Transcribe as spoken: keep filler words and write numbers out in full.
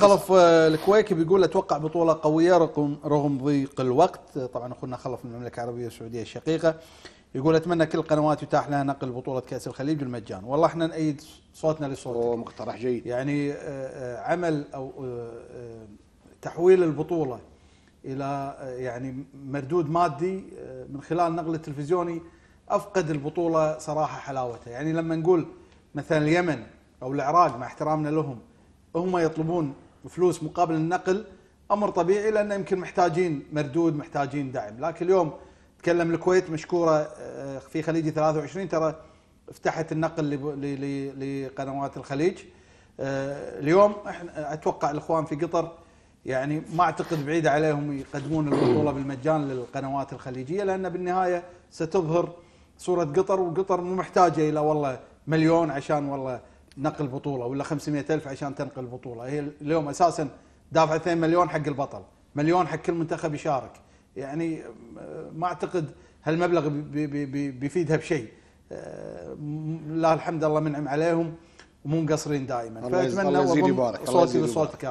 خلف الكويكي بيقول اتوقع بطوله قويه رغم رغم ضيق الوقت. طبعا اخونا خلف من المملكه العربيه السعوديه الشقيقه يقول اتمنى كل القنوات يتاح لها نقل بطوله كاس الخليج بالمجان. والله احنا نأيد صوتنا لصوتك. مقترح جيد. يعني عمل او تحويل البطوله الى يعني مردود مادي من خلال نقل التلفزيوني افقد البطوله صراحه حلاوتها. يعني لما نقول مثلا اليمن او العراق مع احترامنا لهم هم يطلبون فلوس مقابل النقل، امر طبيعي لان يمكن محتاجين مردود، محتاجين دعم. لكن اليوم تكلم الكويت مشكوره في خليجي ثلاثة وعشرين ترى افتحت النقل لقنوات الخليج. اليوم احنا اتوقع الاخوان في قطر يعني ما اعتقد بعيده عليهم يقدمون البطوله بالمجان للقنوات الخليجيه، لان بالنهايه ستظهر صوره قطر، وقطر مو محتاجه الى والله مليون عشان والله نقل بطوله ولا خمسمئة ألف عشان تنقل بطوله. هي اليوم اساسا دافعه اثنين مليون حق البطل، مليون حق كل منتخب يشارك. يعني ما اعتقد هالمبلغ بي بي بي بيفيدها بشيء. لا الحمد لله منعم عليهم ومو مقصرين دائما. فاتمنى صوتي لصوتك.